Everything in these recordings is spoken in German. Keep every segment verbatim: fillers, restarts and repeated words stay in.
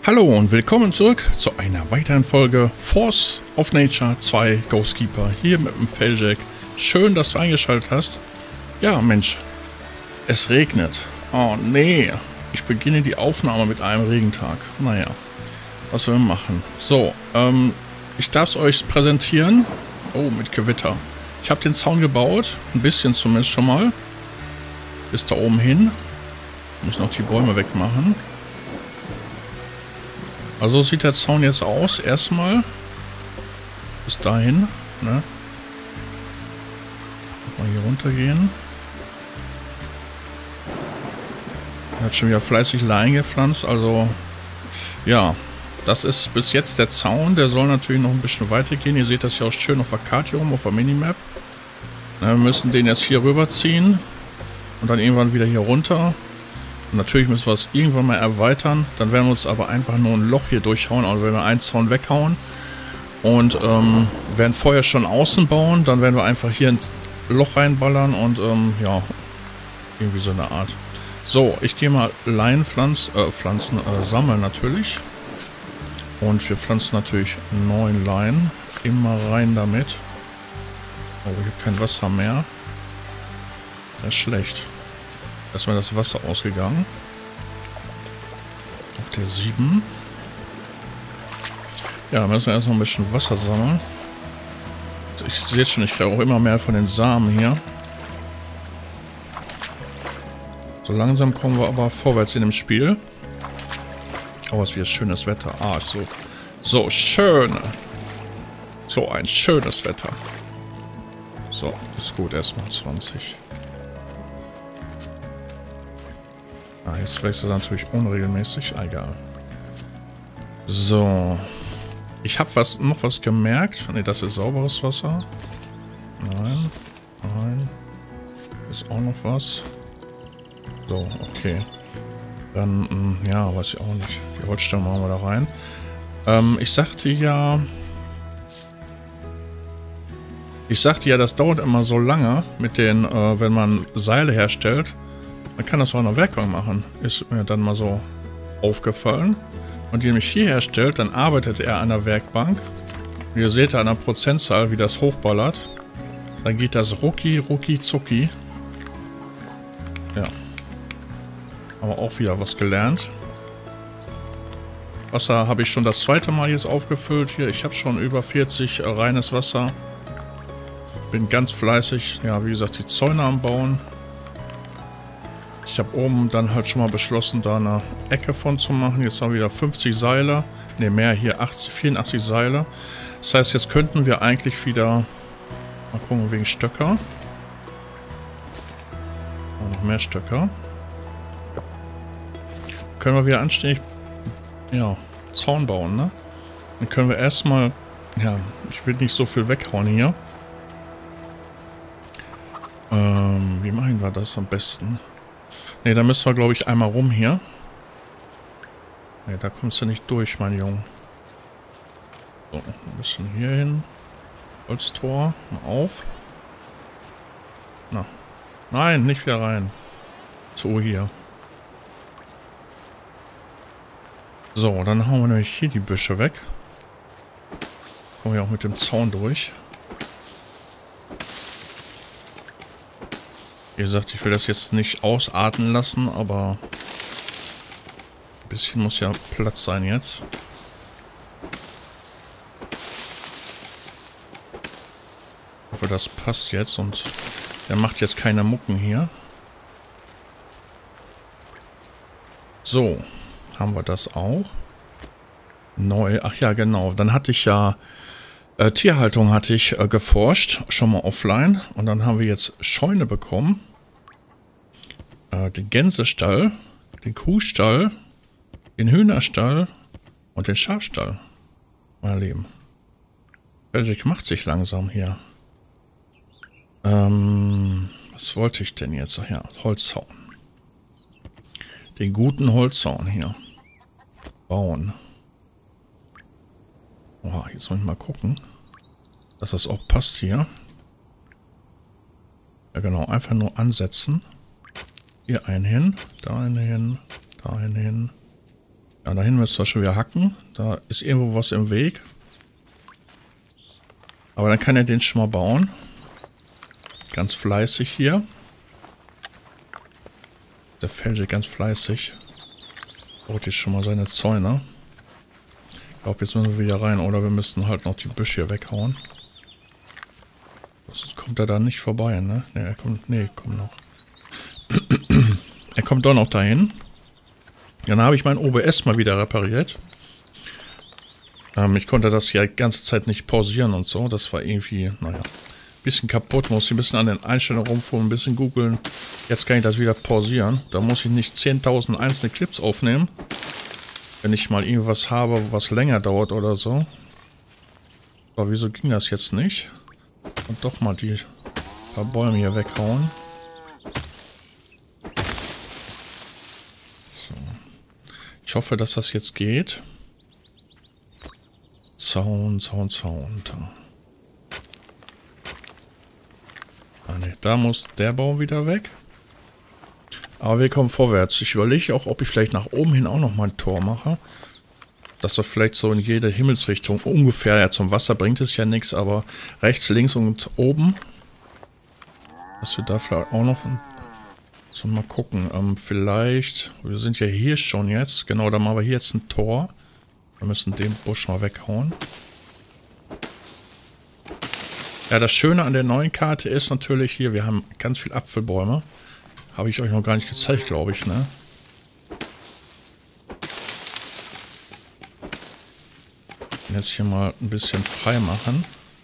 Hallo und willkommen zurück zu einer weiteren Folge Force of Nature zwei Ghostkeeper hier mit dem Feljack. Schön, dass du eingeschaltet hast. Ja, Mensch, es regnet. Oh nee, ich beginne die Aufnahme mit einem Regentag. Naja, was wir machen. So, ähm, ich darf es euch präsentieren. Oh, mit Gewitter. Ich habe den Zaun gebaut, ein bisschen zumindest schon mal. Bis da oben hin. Ich muss noch die Bäume wegmachen. Also sieht der Zaun jetzt aus, erstmal. Bis dahin, ne? Mal hier runter gehen. Er hat schon wieder fleißig Leinen gepflanzt, also ja, das ist bis jetzt der Zaun. Der soll natürlich noch ein bisschen weiter gehen. Ihr seht das ja auch schön auf der Karte hier oben, auf der Minimap. Na, wir müssen den jetzt hier rüberziehen und dann irgendwann wieder hier runter. Und natürlich müssen wir es irgendwann mal erweitern. Dann werden wir uns aber einfach nur ein Loch hier durchhauen. Also wenn wir einen Zaun weghauen und ähm, werden vorher schon außen bauen, dann werden wir einfach hier ein Loch reinballern und ähm, ja, irgendwie so eine Art. So, ich gehe mal Leinen pflanzen, äh, pflanzen äh, sammeln natürlich. Und wir pflanzen natürlich neun Leinen. Immer rein damit. Oh, ich habe kein Wasser mehr. Das ist schlecht. Da ist mir das Wasser ausgegangen. Auf der sieben. Ja, müssen wir erstmal ein bisschen Wasser sammeln. Ich sehe jetzt schon, ich kriege auch immer mehr von den Samen hier. So langsam kommen wir aber vorwärts in dem Spiel. Oh, es wird schönes Wetter. Ah, so, so schön. So ein schönes Wetter. So, ist gut, erstmal zwanzig. Ah, jetzt wechselt es natürlich unregelmäßig. Ah, egal. So. Ich habe was, noch was gemerkt. Ne, das ist sauberes Wasser. Nein. Nein. Ist auch noch was. So, okay. Dann, mh, ja, weiß ich auch nicht. Die Holzstämme machen wir da rein. Ähm, ich sagte ja... Ich sagte ja, das dauert immer so lange mit den, äh, wenn man Seile herstellt. Man kann das auch an der Werkbank machen. Ist mir dann mal so aufgefallen. Und die mich hier herstellt, dann arbeitet er an der Werkbank. Und ihr seht da an der Prozentzahl, wie das hochballert. Dann geht das rucki, rucki, zucki. Ja. Aber auch wieder was gelernt. Wasser habe ich schon das zweite Mal jetzt aufgefüllt. Hier, ich habe schon über vierzig äh, reines Wasser. Bin ganz fleißig, ja, wie gesagt, die Zäune am Bauen. Ich habe oben dann halt schon mal beschlossen, da eine Ecke von zu machen. Jetzt haben wir wieder fünfzig Seile. Ne, mehr hier, achtzig, vierundachtzig Seile. Das heißt, jetzt könnten wir eigentlich wieder... Mal gucken, wegen Stöcker. Oh, noch mehr Stöcker. Können wir wieder anständig... Ja, Zaun bauen, ne? Dann können wir erstmal... Ja, ich will nicht so viel weghauen hier. Ähm, wie machen wir das am besten? Ne, da müssen wir, glaube ich, einmal rum hier. Ne, da kommst du nicht durch, mein Junge. So, ein bisschen hier hin. Holztor, mal auf. Na. Nein, nicht wieder rein. So, hier. So, dann hauen wir nämlich hier die Büsche weg. Kommen wir auch mit dem Zaun durch. Wie gesagt, ich will das jetzt nicht ausarten lassen, aber ein bisschen muss ja Platz sein jetzt. Ich hoffe, das passt jetzt und der macht jetzt keine Mucken hier. So, haben wir das auch. Neu, ach ja, genau. Dann hatte ich ja äh, Tierhaltung hatte ich äh, geforscht, schon mal offline. Und dann haben wir jetzt Scheune bekommen. Den Gänsestall, den Kuhstall, den Hühnerstall und den Schafstall. Mein Lieben. Feljack macht sich langsam hier. Ähm, was wollte ich denn jetzt? Ach ja, Holzzaun. Den guten Holzzaun hier. Bauen. Oh, jetzt muss ich mal gucken, dass das auch passt hier. Ja genau, einfach nur ansetzen. Hier einen hin, da einen hin, da einen hin, Ja, da hinten müssen wir schon wieder hacken. Da ist irgendwo was im Weg. Aber dann kann er den schon mal bauen. Ganz fleißig hier. Der Felge ganz fleißig. Baut jetzt schon mal seine Zäune. Ich glaube, jetzt müssen wir wieder rein. Oder wir müssten halt noch die Büsche hier weghauen. Sonst kommt er da nicht vorbei, ne? Ne, er kommt. Ne, kommt noch. Er kommt doch noch dahin. Dann habe ich mein O B S mal wieder repariert. Ähm, ich konnte das ja die ganze Zeit nicht pausieren und so. Das war irgendwie, naja, ein bisschen kaputt. Muss ich ein bisschen an den Einstellungen rumfuhren, ein bisschen googeln. Jetzt kann ich das wieder pausieren. Da muss ich nicht zehntausend einzelne Clips aufnehmen. Wenn ich mal irgendwas habe, was länger dauert oder so. Aber wieso ging das jetzt nicht? Und doch mal die paar Bäume hier weghauen. So. Ich hoffe, dass das jetzt geht. Zaun, Zaun, Zaun. Da. Ah, ne, da muss der Baum wieder weg. Aber wir kommen vorwärts. Ich überlege auch, ob ich vielleicht nach oben hin auch noch mal ein Tor mache. Dass wir vielleicht so in jede Himmelsrichtung ungefähr, ja, zum Wasser bringt es ja nichts, aber rechts, links und oben. Dass wir da vielleicht auch noch... So, mal gucken. Ähm, vielleicht... Wir sind ja hier schon jetzt. Genau, da machen wir hier jetzt ein Tor. Wir müssen den Busch mal weghauen. Ja, das Schöne an der neuen Karte ist natürlich hier, wir haben ganz viele Apfelbäume. Habe ich euch noch gar nicht gezeigt, glaube ich, ne? Jetzt hier mal ein bisschen frei machen.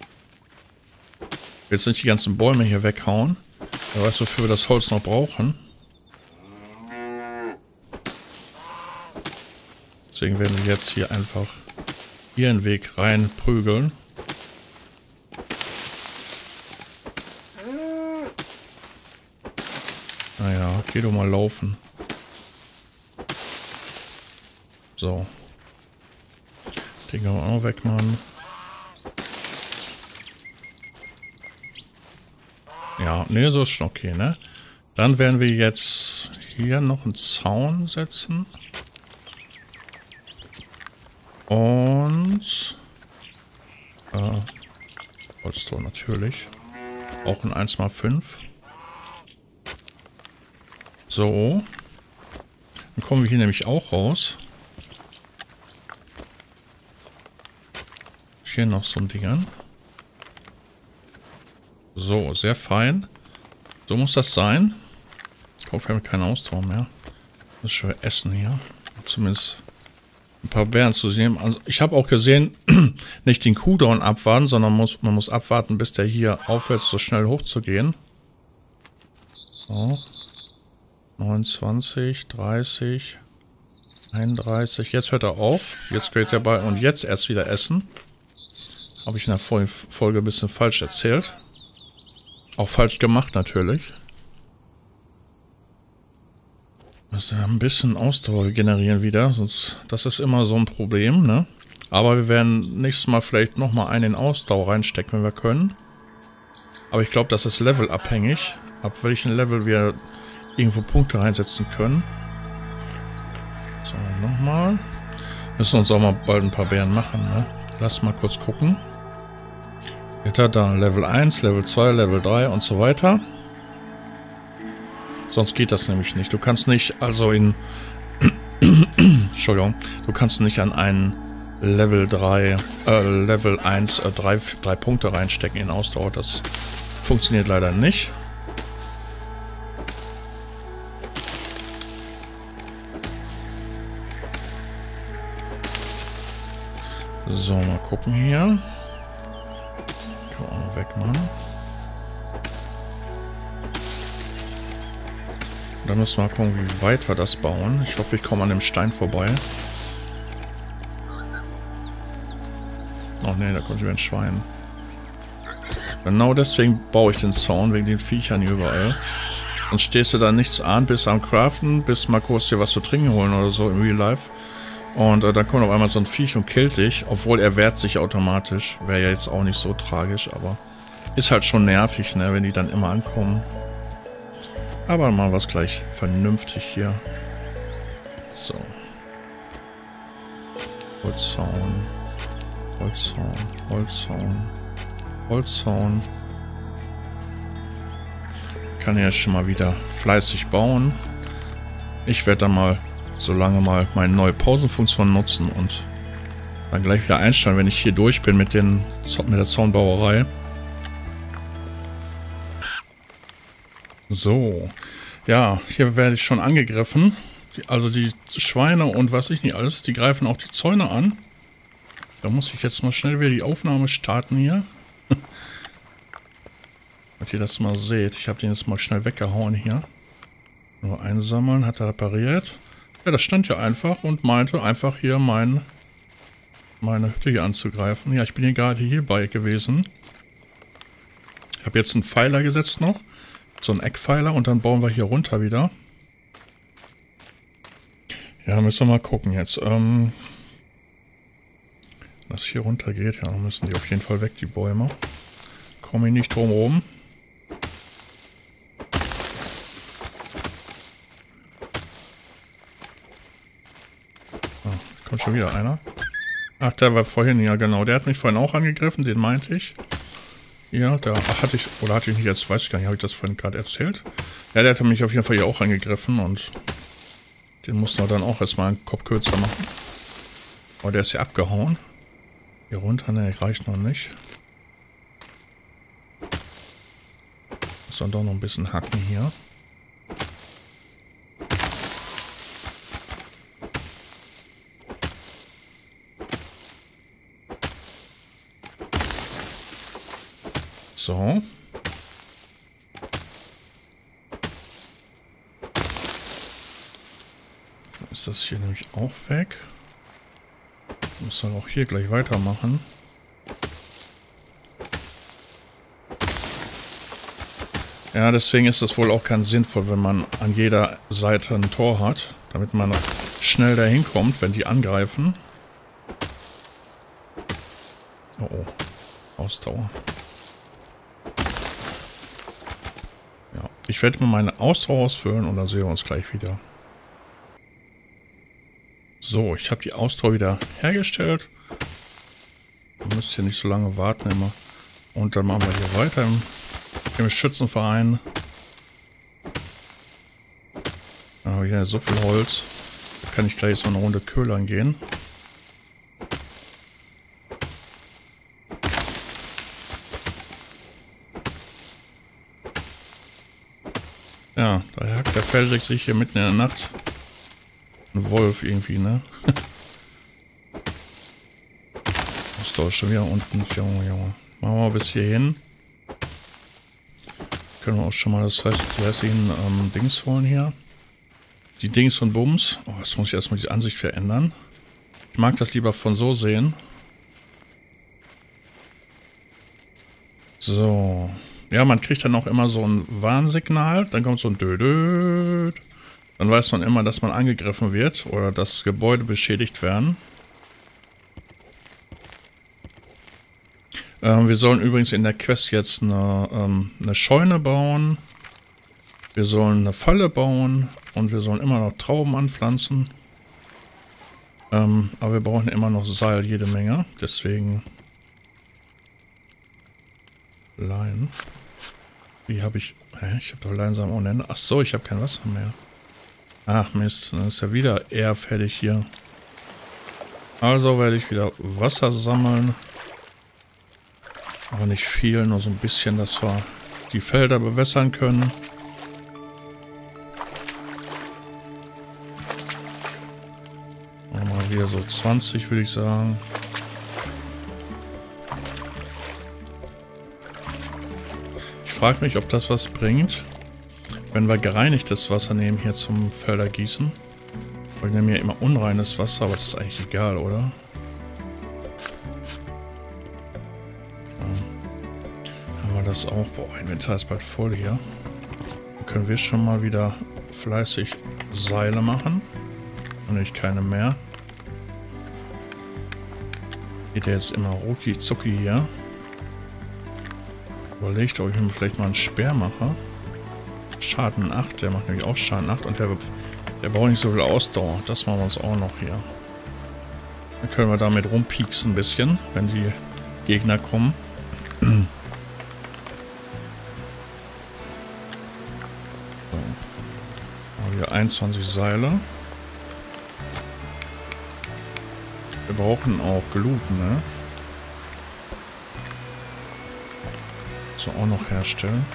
Jetzt nicht die ganzen Bäume hier weghauen. Wer weiß, wofür wir das Holz noch brauchen. Deswegen werden wir jetzt hier einfach ihren Weg rein prügeln. Naja, geh doch mal laufen. So. Den können wir auch noch wegmachen. Ja, ne, so ist schon okay, ne? Dann werden wir jetzt hier noch einen Zaun setzen. Und äh, Holztor natürlich. Auch ein eins mal fünf. So. Dann kommen wir hier nämlich auch raus. Hier noch so ein Ding an. So, sehr fein. So muss das sein. Ich hoffe, wir haben keinen Ausdauer mehr. Das ist schon essen hier. Zumindest ein paar Bären zu sehen. Also ich habe auch gesehen, nicht den Cooldown abwarten, sondern muss, man muss abwarten, bis der hier aufhört, so schnell hochzugehen. So. neunundzwanzig, dreißig, einunddreißig. Jetzt hört er auf. Jetzt geht er bei und jetzt erst wieder essen. Habe ich in der Folge ein bisschen falsch erzählt. Auch falsch gemacht natürlich. Also ein bisschen Ausdauer generieren wieder, sonst das ist immer so ein Problem, ne? Aber wir werden nächstes Mal vielleicht nochmal einen in Ausdauer reinstecken, wenn wir können. Aber ich glaube, das ist levelabhängig, ab welchem Level wir irgendwo Punkte reinsetzen können. So, nochmal. Müssen uns auch mal bald ein paar Bären machen, ne? Lass mal kurz gucken. Jetzt hat er Level eins, Level zwei, Level drei und so weiter. Sonst geht das nämlich nicht. Du kannst nicht, also in... Entschuldigung. Du kannst nicht an einen Level drei, äh, Level eins, äh, drei, drei Punkte reinstecken in Ausdauer. Das funktioniert leider nicht. So, mal gucken hier. Kann man auch noch wegmachen. Da müssen wir gucken, wie weit wir das bauen. Ich hoffe, ich komme an dem Stein vorbei. Ach ne, da kommt wieder ein Schwein. Genau deswegen baue ich den Zaun, wegen den Viechern hier überall. Sonst stehst du da nichts an, bis am Craften, bis mal kurz dir was zu trinken holen oder so im Real Life. Und äh, dann kommt auf einmal so ein Viech und killt dich, obwohl er wehrt sich automatisch. Wäre ja jetzt auch nicht so tragisch, aber ist halt schon nervig, ne, wenn die dann immer ankommen. Aber mal was gleich vernünftig hier. So. Holzzaun. Holzzaun. Holzzaun. Holzzaun. Kann ja schon mal wieder fleißig bauen. Ich werde dann mal so lange mal meine neue Pausenfunktion nutzen und dann gleich wieder einstellen, wenn ich hier durch bin mit, den, mit der Zaunbauerei. So. Ja, hier werde ich schon angegriffen. Die, also die Schweine und was ich nicht alles, die greifen auch die Zäune an. Da muss ich jetzt mal schnell wieder die Aufnahme starten hier. Damit ihr das mal seht. Ich habe den jetzt mal schnell weggehauen hier. Nur einsammeln, hat er repariert. Ja, das stand ja einfach und meinte einfach hier mein, meine Hütte hier anzugreifen. Ja, ich bin hier gerade hierbei gewesen. Ich habe jetzt einen Pfeiler gesetzt noch. So einen Eckpfeiler und dann bauen wir hier runter wieder. Ja, müssen wir mal gucken jetzt. Ähm, was hier runter geht, ja, müssen die auf jeden Fall weg, die Bäume. Komme ich nicht drum rum. Ah, kommt schon wieder einer. Ach, der war vorhin, ja genau. Der hat mich vorhin auch angegriffen, den meinte ich. Ja, da hatte ich, oder hatte ich nicht jetzt, weiß ich gar nicht, habe ich das vorhin gerade erzählt? Ja, der hatte mich auf jeden Fall hier auch angegriffen und den mussten wir dann auch erstmal einen Kopf kürzer machen. Aber der ist ja abgehauen. Hier runter, ne, reicht noch nicht. Muss dann doch noch ein bisschen hacken hier. So. Dann ist das hier nämlich auch weg. Ich muss dann auch hier gleich weitermachen. Ja, deswegen ist es wohl auch ganz sinnvoll, wenn man an jeder Seite ein Tor hat, damit man schnell dahin kommt, wenn die angreifen. Oh oh, Ausdauer. Ja, ich werde mal meine Ausdauer ausfüllen und dann sehen wir uns gleich wieder. So, ich habe die Ausdauer wieder hergestellt. Ihr müsst hier nicht so lange warten immer. Und dann machen wir hier weiter im, im Schützenverein. Da habe ich ja so viel Holz. Da kann ich gleich so eine Runde köhlern gehen. Ja, da hackt der Feldig sich hier mitten in der Nacht. Ein Wolf irgendwie, ne? Ist doch schon wieder unten. Junge, Junge. Machen wir bis hierhin. Können wir auch schon mal das heißt, die restlichen ähm, Dings holen hier. Die Dings und Bums. Oh, jetzt muss ich erstmal die Ansicht verändern. Ich mag das lieber von so sehen. So. Ja, man kriegt dann auch immer so ein Warnsignal. Dann kommt so ein Dödöd. Dann weiß man immer, dass man angegriffen wird oder dass Gebäude beschädigt werden. Ähm, wir sollen übrigens in der Quest jetzt eine, ähm, eine Scheune bauen. Wir sollen eine Falle bauen und wir sollen immer noch Trauben anpflanzen. Ähm, aber wir brauchen immer noch Seil, jede Menge. Deswegen Leinen. Wie habe ich... Hä? Ich habe doch Leinsamen ohne Ende. Ach so, ich habe kein Wasser mehr. Ach Mist, dann ist ja wieder eher fertig hier. Also werde ich wieder Wasser sammeln. Aber nicht viel, nur so ein bisschen, dass wir die Felder bewässern können. Mal wieder so zwanzig, würde ich sagen. Ich frage mich, ob das was bringt, wenn wir gereinigtes Wasser nehmen hier zum Feldergießen. Wir nehmen ja immer unreines Wasser, aber das ist eigentlich egal, oder? Ja. Haben wir das auch? Boah, Inventar ist bald voll hier. Dann können wir schon mal wieder fleißig Seile machen. Und nicht keine mehr. Geht ja jetzt immer rucki zucki hier. Überlegt, ob ich mir vielleicht mal einen Speer mache. Schaden acht, der macht nämlich auch Schaden acht und der, der braucht nicht so viel Ausdauer. Das machen wir uns auch noch hier. Dann können wir damit rumpieksen ein bisschen, wenn die Gegner kommen. So. Haben wir einundzwanzig Seile. Wir brauchen auch Glut, ne? So, auch noch herstellen.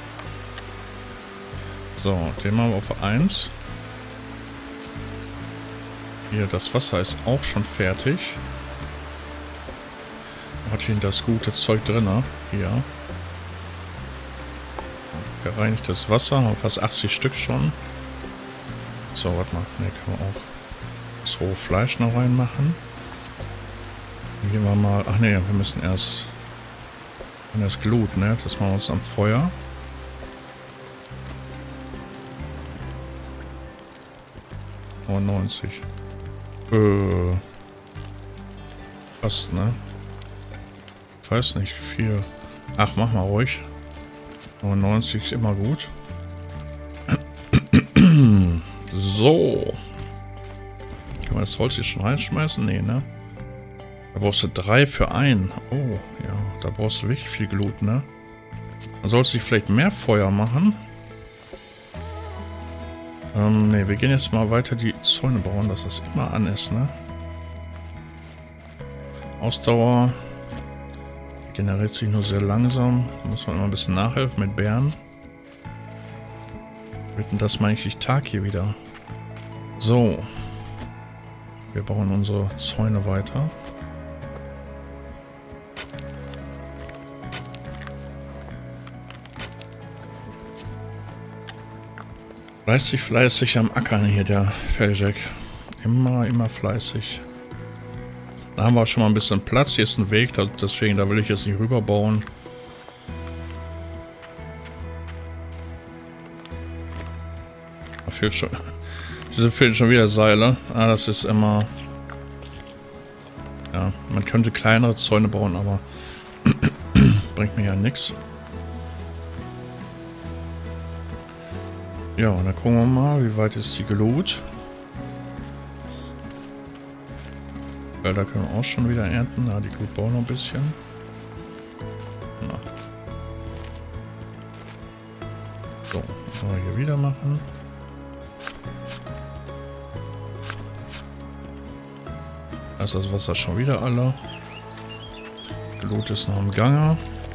So, den machen wir auf eins. Hier, das Wasser ist auch schon fertig. Hat hier das gute Zeug drin, ne? Hier. Gereinigtes Wasser, haben fast achtzig Stück schon. So, warte mal. Ne, können wir auch das rohe Fleisch noch reinmachen. Dann gehen wir mal. Ach ne, wir müssen erst. Und das Glut, ne? Das machen wir uns am Feuer. neunundneunzig. Äh. Passt, ne? Ich weiß nicht, wie viel. Ach, mach mal ruhig. neunundneunzig ist immer gut. So. Kann man das Holz hier schon reinschmeißen? Nee, ne? Da brauchst du drei für ein. Oh, ja. Da brauchst du wirklich viel Glut, ne? Man sollte sich vielleicht mehr Feuer machen. Ähm, ne, wir gehen jetzt mal weiter die Zäune bauen, dass das immer an ist, ne? Ausdauer generiert sich nur sehr langsam. Da muss man immer ein bisschen nachhelfen mit Bären. Wird denn das mal eigentlich Tag hier wieder? So. Wir bauen unsere Zäune weiter. Fleißig, fleißig am Ackern hier, der Feljack. Immer, immer fleißig. Da haben wir auch schon mal ein bisschen Platz. Hier ist ein Weg, deswegen da will ich jetzt nicht rüber bauen. Da fehlt schon. Diese fehlen schon wieder Seile. Ah, das ist immer. Ja, man könnte kleinere Zäune bauen, aber bringt mir ja nichts. Ja, und dann gucken wir mal, wie weit ist die Glut. Weil da können wir auch schon wieder ernten. Na, die Glut bauen noch ein bisschen. Na. So, was wollen wir hier wieder machen? Da ist das Wasser schon wieder alle. Glut ist noch im Gange.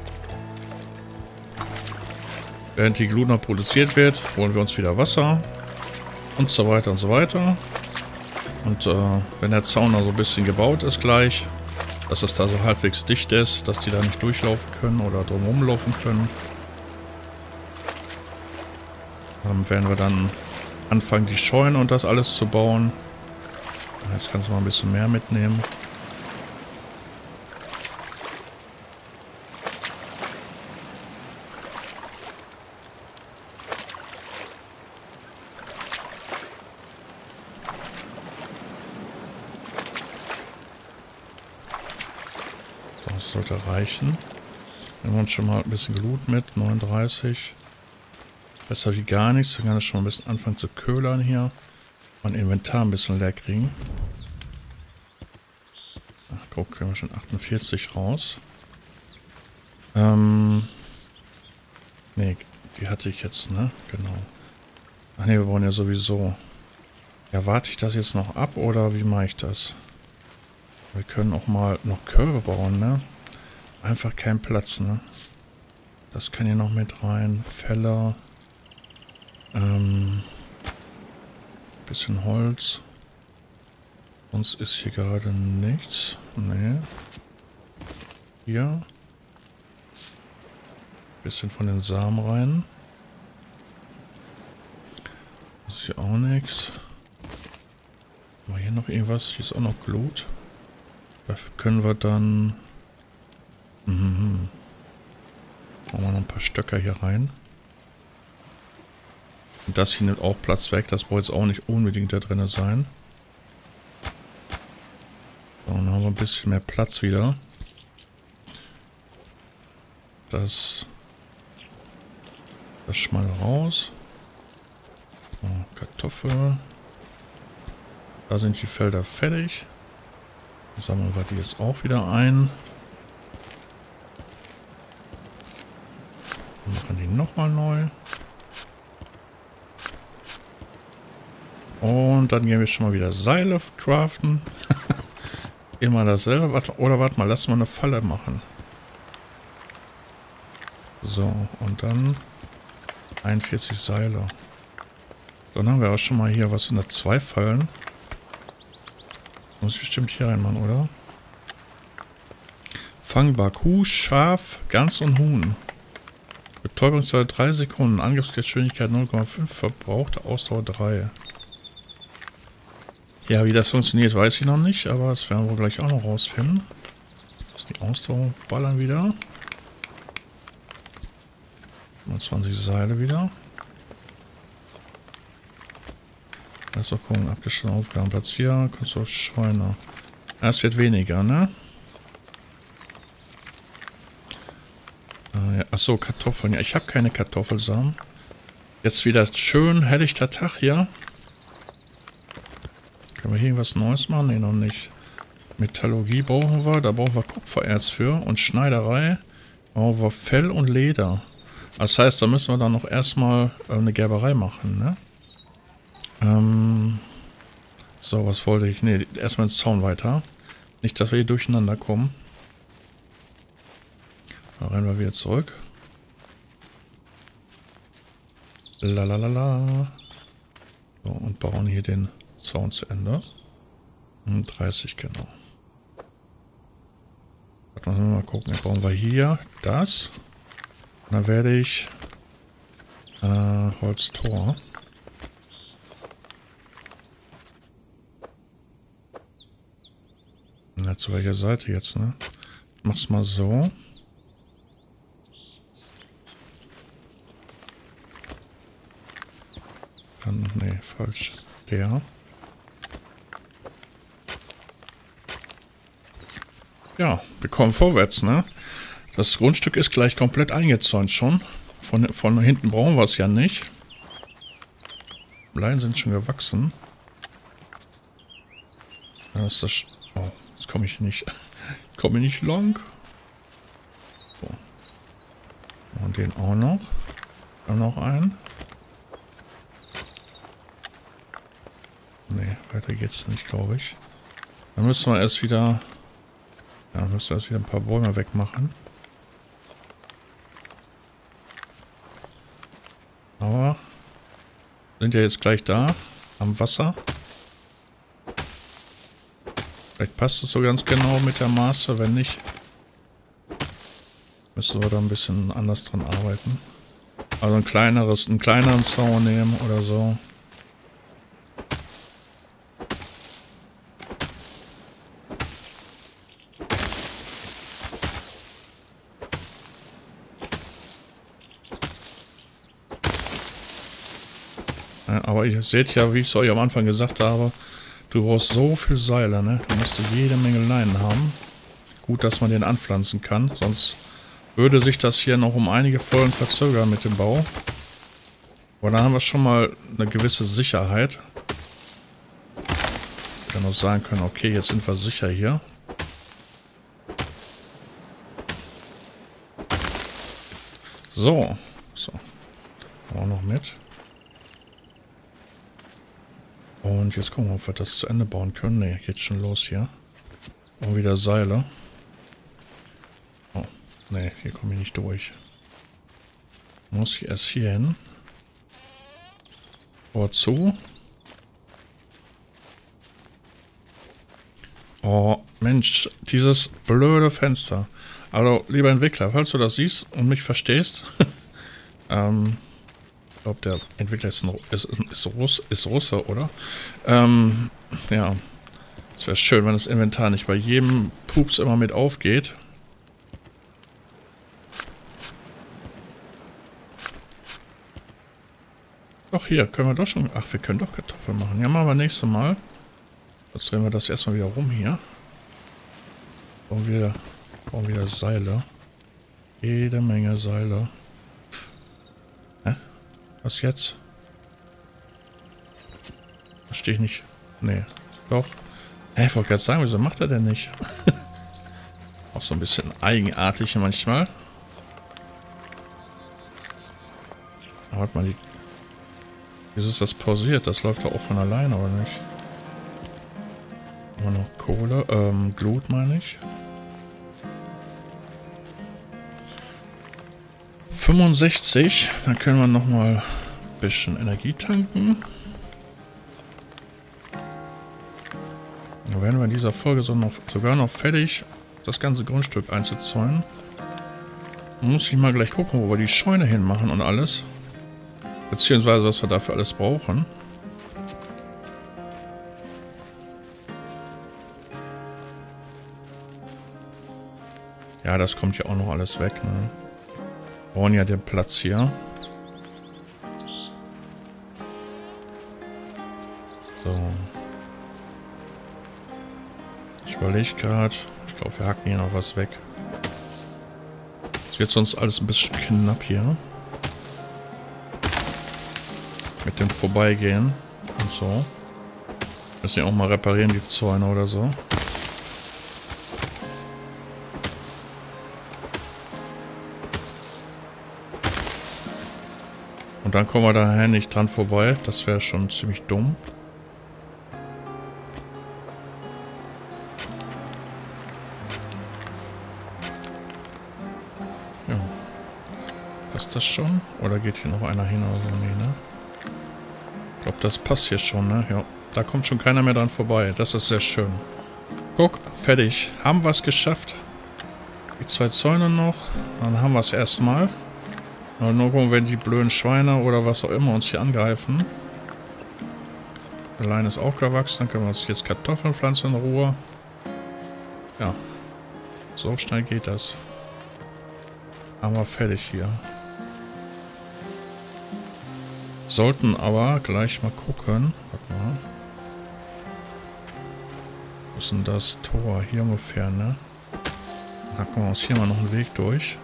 Während die Glut noch produziert wird, holen wir uns wieder Wasser. Und so weiter und so weiter. Und äh, wenn der Zaun da so ein bisschen gebaut ist gleich, dass es da so halbwegs dicht ist, dass die da nicht durchlaufen können oder drumherum laufen können, dann werden wir dann anfangen, die Scheunen und das alles zu bauen. Jetzt kannst du mal ein bisschen mehr mitnehmen. Das sollte reichen. Nehmen wir uns schon mal ein bisschen Glut mit. neununddreißig. Besser wie gar nichts. Dann kann es schon ein bisschen anfangen zu köhlern hier. Mein Inventar ein bisschen leer kriegen. Ach, guck, kriegen wir schon achtundvierzig raus. Ähm. Ne, die hatte ich jetzt, ne? Genau. Ach ne, wir brauchen ja sowieso. Ja, warte ich das jetzt noch ab oder wie mache ich das? Wir können auch mal noch Körbe bauen, ne? Einfach kein Platz, ne? Das kann hier noch mit rein. Feller. Ähm. Bisschen Holz. Sonst ist hier gerade nichts. Ne. Hier. Bisschen von den Samen rein. Das ist hier auch nichts. Haben wir hier noch irgendwas? Hier ist auch noch Glut. Dafür können wir dann... Mhm. Machen wir noch ein paar Stöcker hier rein. Und das hier nimmt auch Platz weg. Das braucht jetzt auch nicht unbedingt da drin sein. So, dann haben wir ein bisschen mehr Platz wieder. Das... Das schmal raus. So, Kartoffel. Da sind die Felder fertig. Sammeln wir die jetzt auch wieder ein. Machen die nochmal neu. Und dann gehen wir schon mal wieder Seile craften. Immer dasselbe. Warte, oder warte mal, lass mal eine Falle machen. So, und dann einundvierzig Seile. Dann haben wir auch schon mal hier, was sind da, zwei Fallen. Muss ich bestimmt hier reinmachen, oder? Fangbar Kuh, Schaf, Gans und Huhn. Betäubungszeit drei Sekunden, Angriffsgeschwindigkeit null Komma fünf, verbrauchte Ausdauer drei. Ja, wie das funktioniert, weiß ich noch nicht, aber das werden wir gleich auch noch rausfinden. Das ist die Ausdauer ballern wieder. fünfundzwanzig Seile wieder. Lass doch gucken, abgeschlossene Aufgaben. Platzieren, kannst du auf Scheune. Ja, es wird weniger, ne? Äh, ja. Achso, Kartoffeln. Ja, ich habe keine Kartoffelsamen. Jetzt wieder schön helllichter Tag hier. Können wir hier irgendwas Neues machen? Ne, noch nicht. Metallurgie brauchen wir. Da brauchen wir Kupfererz für. Und Schneiderei brauchen wir Fell und Leder. Das heißt, da müssen wir dann noch erstmal äh, eine Gerberei machen, ne? Ähm, so, was wollte ich? Ne, erstmal ins Zaun weiter. Nicht, dass wir hier durcheinander kommen. Da rennen wir wieder zurück. Lalalala. So, und bauen hier den Zaun zu Ende. dreißig, genau. Warte mal, mal gucken. Jetzt brauchen wir hier das. Und dann werde ich äh, Holztor. Na, zu welcher Seite jetzt, ne? Mach's mal so. Dann, ne, falsch. Der. Ja, wir kommen vorwärts, ne? Das Grundstück ist gleich komplett eingezäunt schon. Von, von hinten brauchen wir es ja nicht. Leinen sind schon gewachsen. Da ist das... Oh, jetzt komme ich nicht... komme ich nicht lang. So. Und den auch noch. Dann noch einen. Ne, weiter geht's nicht, glaube ich. Dann müssen wir erst wieder... Ja, müssen wir erst wieder ein paar Bäume wegmachen. Aber sind ja jetzt gleich da, am Wasser. Vielleicht passt es so ganz genau mit der Maße, wenn nicht, müssen wir da ein bisschen anders dran arbeiten. Also ein kleineres, einen kleineren Zaun nehmen oder so. Aber ihr seht ja, wie ich es euch am Anfang gesagt habe, du brauchst so viel Seile, ne? Da musst du jede Menge Leinen haben. Gut, dass man den anpflanzen kann, sonst würde sich das hier noch um einige Folgen verzögern mit dem Bau. Aber dann haben wir schon mal eine gewisse Sicherheit. Wir noch sagen können, okay, jetzt sind wir sicher hier. So, so. Auch noch mit. Und jetzt gucken wir, ob wir das zu Ende bauen können. Ne, geht schon los hier. Und wieder Seile. Oh, ne, hier komme ich nicht durch. Muss ich erst hier hin. Tor zu. Oh, Mensch, dieses blöde Fenster. Also, lieber Entwickler, falls du das siehst und mich verstehst, ähm... ich glaube, der Entwickler ist, ein, ist, ist, Russ, ist Russe, oder? Ähm, ja. Es wäre schön, wenn das Inventar nicht bei jedem Pups immer mit aufgeht. Doch, hier können wir doch schon... Ach, wir können doch Kartoffeln machen. Ja, machen wir nächstes Mal. Jetzt drehen wir das erstmal wieder rum hier. Brauchen wir, brauchen wieder Seile. Jede Menge Seile. Was jetzt? Verstehe ich nicht. Nee, doch. Hä, ich wollte gerade sagen, wieso macht er denn nicht? Auch so ein bisschen eigenartig manchmal. Aber warte mal, die... Wieso ist das pausiert? Das läuft doch auch von alleine, oder nicht? Immer noch Kohle, ähm, Glut meine ich. fünfundsechzig, dann können wir nochmal ein bisschen Energie tanken. Dann werden wir in dieser Folge so noch, sogar noch fertig, das ganze Grundstück einzuzäunen. Dann muss ich mal gleich gucken, wo wir die Scheune hinmachen und alles. Beziehungsweise, was wir dafür alles brauchen. Ja, das kommt ja auch noch alles weg, ne? Wir brauchen ja den Platz hier. So. Ich überlege gerade. Ich glaube, wir hacken hier noch was weg. Es wird sonst alles ein bisschen knapp hier. Mit dem Vorbeigehen und so. Müssen ja auch mal reparieren, die Zäune oder so. Und dann kommen wir daher nicht dran vorbei. Das wäre schon ziemlich dumm. Ja. Passt das schon? Oder geht hier noch einer hin oder so? Nee, ne? Ich glaube, das passt hier schon, ne? Ja. Da kommt schon keiner mehr dran vorbei. Das ist sehr schön. Guck, fertig. Haben wir es geschafft. Die zwei Zäune noch. Dann haben wir es erstmal. Aber nur wenn die blöden Schweine oder was auch immer uns hier angreifen. Der Lein ist auch gewachsen. Dann können wir uns jetzt Kartoffeln pflanzen in Ruhe. Ja. So schnell geht das. Haben wir fertig hier. Sollten aber gleich mal gucken. Warte mal. Wo ist denn das Tor? Hier ungefähr, ne? Dann hacken wir uns hier mal noch einen Weg durch.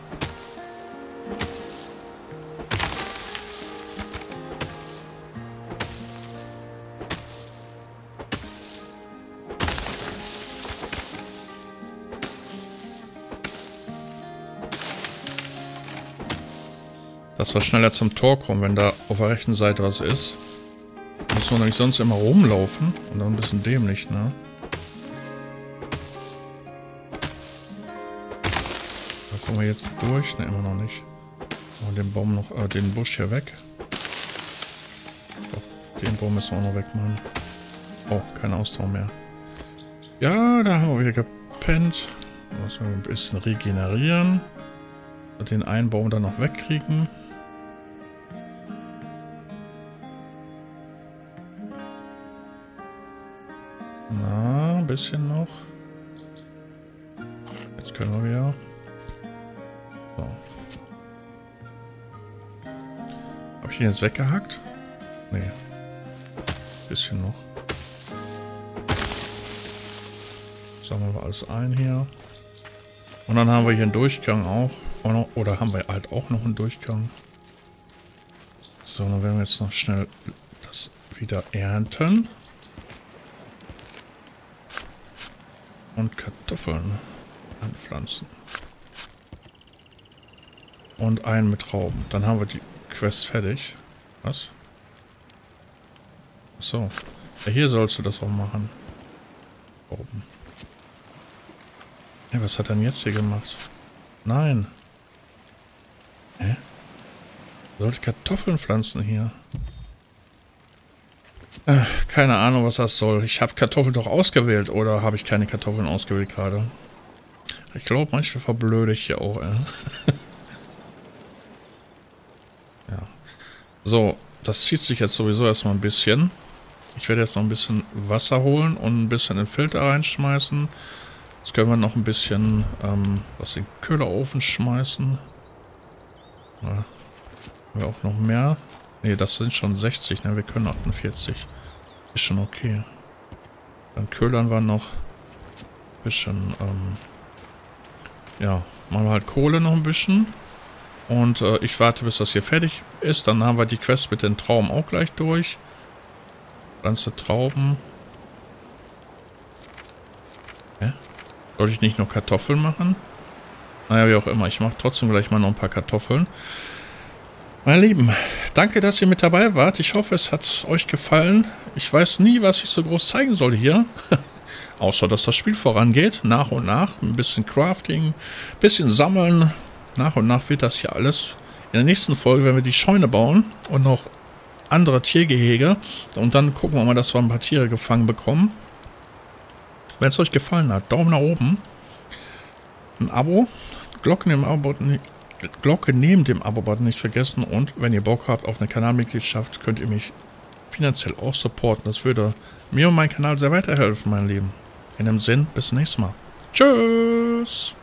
Dass wir schneller zum Tor kommen, wenn da auf der rechten Seite was ist. Müssen wir nämlich sonst immer rumlaufen. Und dann ein bisschen dämlich, ne? Da kommen wir jetzt durch. Ne, immer noch nicht. Und den Baum noch, äh, den Busch hier weg. Ich glaub, den Baum müssen wir auch noch wegmachen. Oh, kein Ausdauer mehr. Ja, da haben wir wieder gepennt. Müssen wir ein bisschen regenerieren. Und den einen Baum dann noch wegkriegen. Na, ein bisschen noch. Jetzt können wir wieder. So. Habe ich den jetzt weggehackt? Nee. Bisschen noch. Sammeln wir alles ein hier. Und dann haben wir hier einen Durchgang auch. Oder haben wir halt auch noch einen Durchgang. So, dann werden wir jetzt noch schnell das wieder ernten. Und Kartoffeln anpflanzen. Und einen mit Trauben. Dann haben wir die Quest fertig. Was? Achso. Ja, hier sollst du das auch machen. Trauben. Ja, was hat er denn jetzt hier gemacht? Nein. Hä? Soll ich Kartoffeln pflanzen hier? Äh, keine Ahnung, was das soll. Ich habe Kartoffeln doch ausgewählt. Oder habe ich keine Kartoffeln ausgewählt gerade? Ich glaube, manchmal verblöde ich hier auch. Äh. Ja. So, das zieht sich jetzt sowieso erstmal ein bisschen. Ich werde jetzt noch ein bisschen Wasser holen und ein bisschen in den Filter reinschmeißen. Jetzt können wir noch ein bisschen ähm, was in den Köhlerofen schmeißen. Ja, haben wir auch noch mehr. Ne, das sind schon sechzig, ne? Wir können achtundvierzig. Ist schon okay. Dann köhlern wir noch ein bisschen, ähm, ja, machen wir halt Kohle noch ein bisschen. Und äh, ich warte, bis das hier fertig ist. Dann haben wir die Quest mit den Trauben auch gleich durch. Ganze Trauben. Hä? Sollte ich nicht noch Kartoffeln machen? Naja, wie auch immer. Ich mache trotzdem gleich mal noch ein paar Kartoffeln. Meine Lieben, danke, dass ihr mit dabei wart. Ich hoffe, es hat euch gefallen. Ich weiß nie, was ich so groß zeigen soll hier. Außer, dass das Spiel vorangeht. Nach und nach. Ein bisschen Crafting, ein bisschen Sammeln. Nach und nach wird das hier alles. In der nächsten Folge werden wir die Scheune bauen und noch andere Tiergehege. Und dann gucken wir mal, dass wir ein paar Tiere gefangen bekommen. Wenn es euch gefallen hat, Daumen nach oben. Ein Abo. Glocke im Abo-Button. Glocke neben dem Abo-Button nicht vergessen. Und wenn ihr Bock habt auf eine Kanalmitgliedschaft, könnt ihr mich finanziell auch supporten. Das würde mir und meinem Kanal sehr weiterhelfen, mein Lieben. In dem Sinn, bis zum nächsten Mal. Tschüss.